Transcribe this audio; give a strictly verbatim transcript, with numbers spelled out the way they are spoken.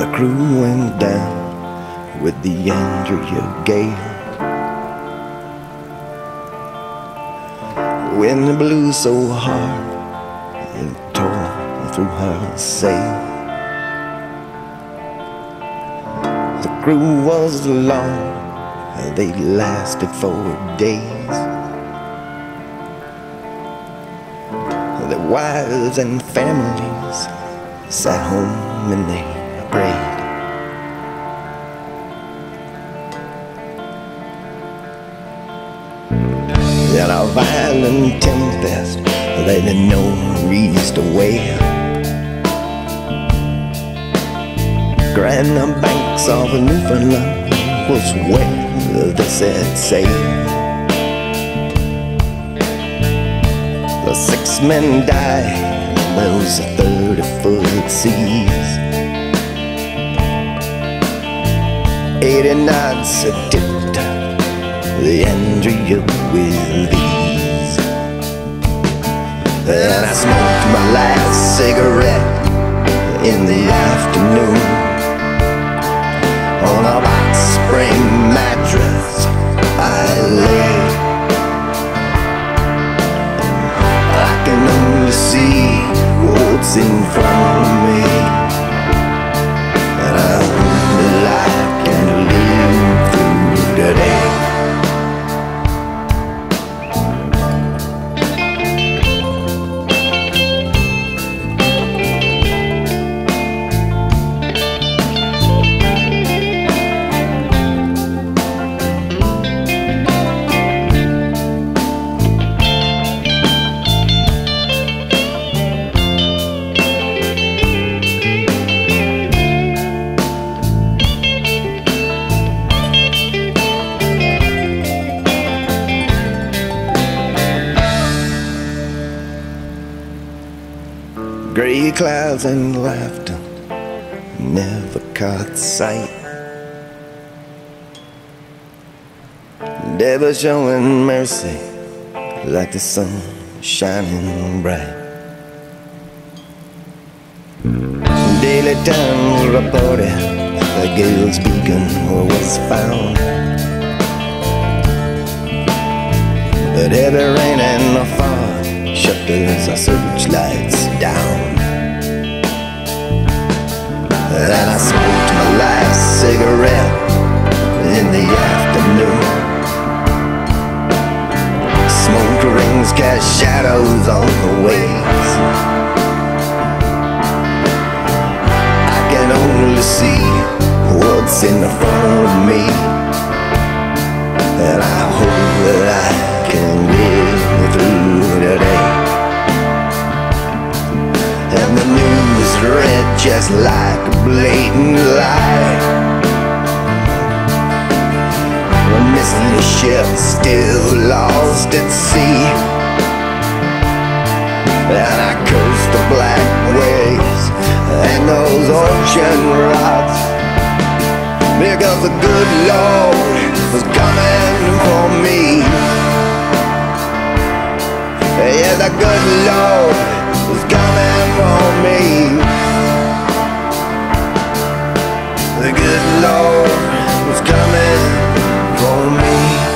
the crew went down with the Andrea Gail. Wind blew so hard it tore through her sail. The crew was long, they lasted for days. Their wives and families sat home and they prayed. And a violent tempest they didn't know east or west. Grand banks of Newfoundland was where they set sail. The six men died in those thirty-foot seas. Eighty knots dipped the Andrea with ease. And I smoked my last cigarette in the afternoon on a box spring mattress I lay. I can only see what's in front of me, and I hope that I can live through the day. Gray clouds and laughter never caught sight. Devil showing mercy like the sun shining bright. Daily Times reported the Gail's beacon was found, but heavy rain and a fog shut those searchlights down. And I smoked my last cigarette in the afternoon. Smoke rings cast shadows on the waves. I can only see what's in front of me, and I hope that I can live through the day. And the news read just like a blatant lie. A missing ship still lost at sea, and I cursed the black waves and those ocean rocks, because the good Lord was coming for me. Yeah, the good Lord was coming for me. The good Lord was coming for me.